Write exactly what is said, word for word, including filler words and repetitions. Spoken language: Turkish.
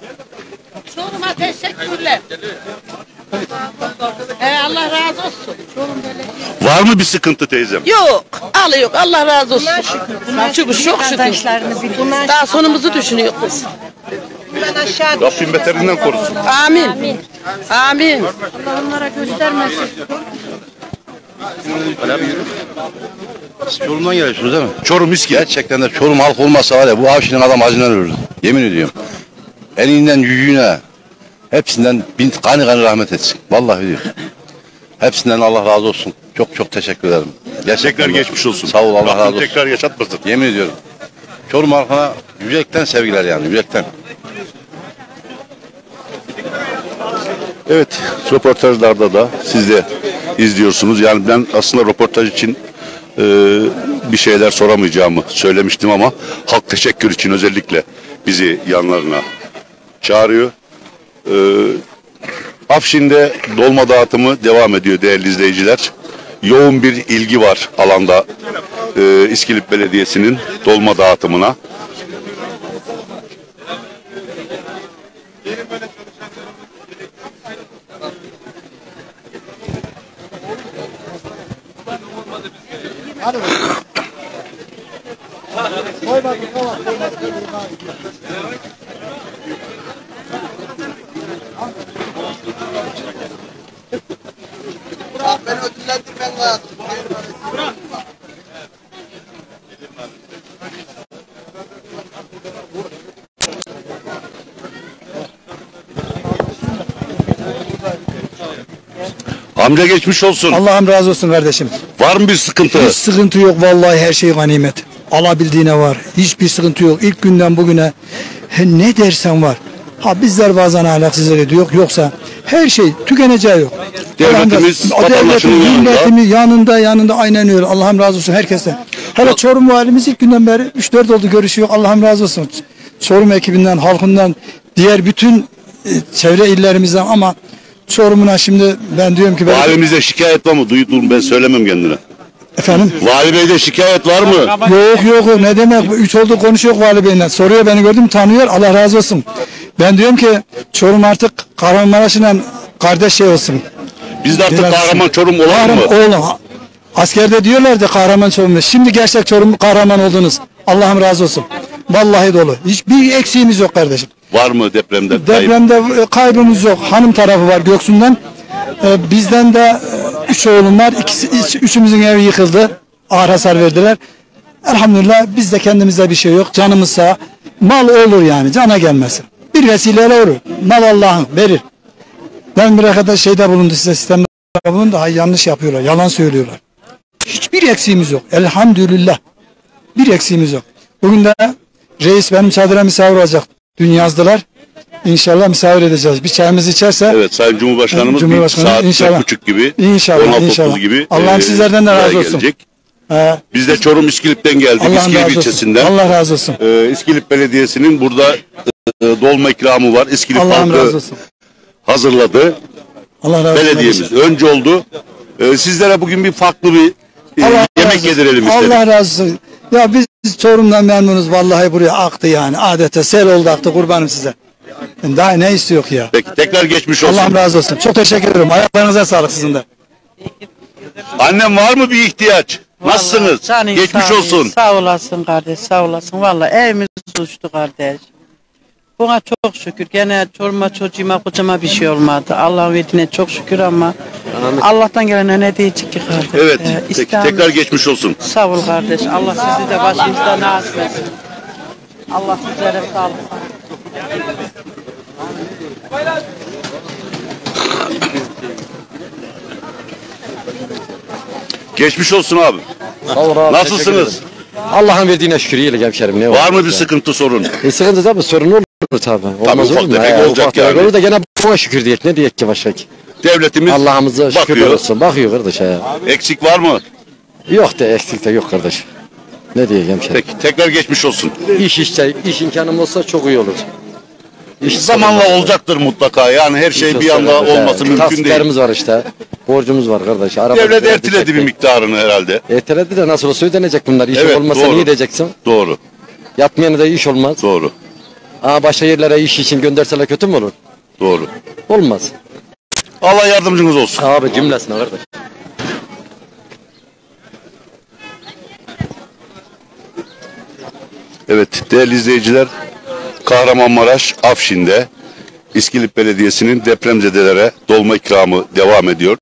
Çorum'a teşekkürler. Ee, Allah razı olsun. Var mı bir sıkıntı teyzem? Yok, alıyor. Allah razı olsun. Çünkü çok şükür. Daha sonumuzu düşünüyoruz biz. Rabbim beterinden korusun. Amin. Amin. Allah onlara göstermesin. Siz Çorum'dan geliyorsunuz değil mi? Çorum İskilip. Gerçekten de Çorum halk olmasa var ya bu Avşin'in adam acından ölürdü. Yemin ediyorum. Elinden yüzüğüne hepsinden bin kanı kanı rahmet etsin. Vallahi diyor. Hepsinden Allah razı olsun. Çok çok teşekkür ederim. Gerçekler geçmiş olsun. Sağ ol, Allah Rabbim razı olsun. tekrar yaşatmasın. Yemin ediyorum. Çorum halkına yürekten sevgiler yani yürekten. Evet, röportajlarda da siz de izliyorsunuz. Yani ben aslında röportaj için e, bir şeyler soramayacağımı söylemiştim ama halk teşekkür için özellikle bizi yanlarına çağırıyor. E, Afşin'de dolma dağıtımı devam ediyor değerli izleyiciler. Yoğun bir ilgi var alanda e, İskilip Belediyesi'nin dolma dağıtımına. Ben ödüllendirmem lazım. Amca geçmiş olsun. Allah'ım razı olsun kardeşim. Var mı bir sıkıntı? Hiç sıkıntı yok vallahi, her şey ganimet. Alabildiğine var. Hiçbir sıkıntı yok. İlk günden bugüne he, ne dersen var. Ha bizler bazen ahlaksızlık ediyor. Yoksa her şey tükeneceği yok. Devletimiz, Allah'ım, vatandaşının devletin, yanında. milletimiz yanında yanında aynen öyle. Allah'ım razı olsun herkesten. Hele Çorum valimiz ilk günden beri üç dört oldu görüşüyor. Allah'ım razı olsun. Çorum ekibinden, halkından, diğer bütün e, çevre illerimizden ama Çorum'una şimdi ben diyorum ki... Valimize şikayet var mı? Duydum, ben söylemem kendine. Efendim? Vali Bey'de şikayet var mı? Yok yok, ne demek, üç oldu konuşuyor Vali Bey'le. Soruyor, beni gördüm, tanıyor, Allah razı olsun. Ben diyorum ki Çorum artık Kahramanmaraş'la kardeş şey olsun. Biz de artık Biraz- kahraman Çorum olalım Kahraman, mı? oğlum, askerde diyorlardı kahraman Çorum. Şimdi gerçek Çorum kahraman oldunuz. Allah'ım razı olsun. Vallahi dolu. Hiçbir eksiğimiz yok kardeşim. Var mı depremde? Depremde e, kaybımız yok. Hanım tarafı var Göksu'ndan. E, bizden de e, üç oğlum var. İkisi, üç- üçümüzün evi yıkıldı. Ağır hasar verdiler. Elhamdülillah bizde kendimizde bir şey yok. Canımız sağ. Mal olur yani. Cana gelmesin. Bir vesileyle olur. Mal Allah'ın verir. Ben bir arkadaş şeyde bulundu, size sistemde bulundu. Daha yanlış yapıyorlar. Yalan söylüyorlar. Hiçbir eksiğimiz yok. Elhamdülillah. Bir eksiğimiz yok. Bugün de reis benim çadıra misafir olacak. Dün yazdılar. İnşallah misafir edeceğiz. Bir çayımızı içerse. Evet, Sayın Cumhurbaşkanımız Cumhurbaşkanı, bir saat inşallah. dört buçuk gibi, İnşallah, on altı inşallah. otuz gibi Allah'ım e, sizlerden de buraya razı olsun. gelecek. He, Biz de Çorum İskilip'ten geldik. Allah'ım İskilip razı olsun. ilçesinden. Allah razı olsun. E, İskilip Belediyesi'nin burada e, dolma ikramı var. İskilip Allah'ım razı halkı olsun. hazırladı. Allah razı olsun. Belediyemiz önce oldu. E, sizlere bugün bir farklı bir e, Allah yemek razı olsun. yedirelim istedik. Allah razı olsun. Ya biz Çorum'dan memnunuz. Vallahi buraya aktı yani. Adeta sel oldu aktı, kurbanım size. Yani daha ne istiyor ki ya? Peki tekrar geçmiş olsun. Allah'ım razı olsun. Çok teşekkür ederim. Ayaklarınıza sağlık sizin de. Annem var mı bir ihtiyaç? Nasılsınız? Vallahi canın Geçmiş sağ olsun. Sağ olasın kardeş, sağ olasın. Vallahi evimiz uçtu kardeş. Buna çok şükür. Gene çoruma çocuğuma kocama bir şey olmadı. Allah'ın verdiğine çok şükür ama Allah'tan gelene ne diyecek ki kardeş? Evet. Ee, Peki İslam- tekrar geçmiş olsun. Sağ ol kardeş. Allah sizi de başımızda nasip etsin. Allah sizlere sağlık. Geçmiş olsun abi. Nasılsınız? Allah'ın verdiğine şükür iyilik hemşerim. Ne Var mı bir ya? sıkıntı sorun? E, sıkıntı tabii, sorun olur tabii. Olmaz ufak olur mu? tefek He, olacak ufak tefek yani. olur da gene buna şükür diyek. Ne diyek ki başka ki? Devletimiz Allah'ımıza şükür bakıyor. olsun. Bakıyor kardeş he. Eksik var mı? Yok da eksik de yok kardeş. Ne diyek hemşerim? Peki tekrar geçmiş olsun. İş işte, iş imkanım olsa çok iyi olur. İş Zamanla olacaktır mutlaka. Yani her şey bir anda olması mümkün değil. Taksitlerimiz var işte. Borcumuz var kardeş. Araba Devlet erteledi bir miktarını herhalde. Erteledi de nasıl olsa ödenecek bunlar. İş Evet, olmasa doğru. niye edeceksin? Doğru. Yapmayana da iş olmaz. Doğru. Aa, başka yerlere iş için gönderseler kötü mü olur? Doğru. Olmaz. Allah yardımcınız olsun. Abi cümlesine kardeş. Evet değerli izleyiciler, Kahramanmaraş Afşin'de İskilip Belediyesi'nin depremzedelere dolma ikramı devam ediyor.